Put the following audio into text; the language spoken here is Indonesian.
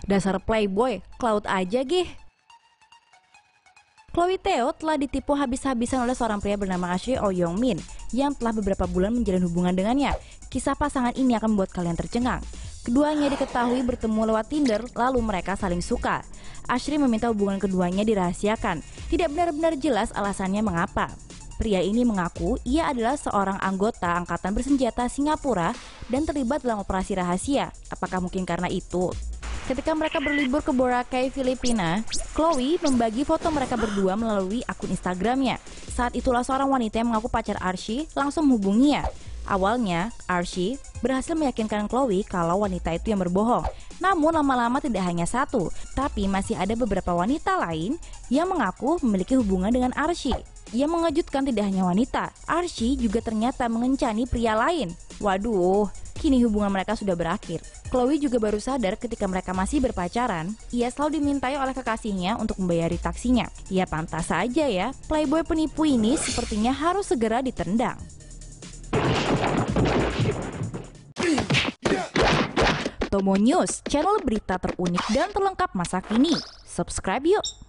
Dasar playboy, cloud aja gih. Chloe Theo telah ditipu habis-habisan oleh seorang pria bernama Ashley Oh Young Min yang telah beberapa bulan menjalin hubungan dengannya. Kisah pasangan ini akan membuat kalian tercengang. Keduanya diketahui bertemu lewat Tinder, lalu mereka saling suka. Ashley meminta hubungan keduanya dirahasiakan. Tidak benar-benar jelas alasannya mengapa. Pria ini mengaku ia adalah seorang anggota angkatan bersenjata Singapura dan terlibat dalam operasi rahasia. Apakah mungkin karena itu? Ketika mereka berlibur ke Boracay, Filipina, Chloe membagi foto mereka berdua melalui akun Instagramnya. Saat itulah seorang wanita yang mengaku pacar Archie langsung menghubunginya. Awalnya, Archie berhasil meyakinkan Chloe kalau wanita itu yang berbohong. Namun lama-lama tidak hanya satu, tapi masih ada beberapa wanita lain yang mengaku memiliki hubungan dengan Archie. Yang mengejutkan tidak hanya wanita, Archie juga ternyata mengencani pria lain. Waduh, kini hubungan mereka sudah berakhir. Chloe juga baru sadar ketika mereka masih berpacaran, ia selalu dimintai oleh kekasihnya untuk membayari taksinya. Ya pantas saja ya, playboy penipu ini sepertinya harus segera ditendang. Tomo News, channel berita terunik dan terlengkap masa kini. Subscribe yuk!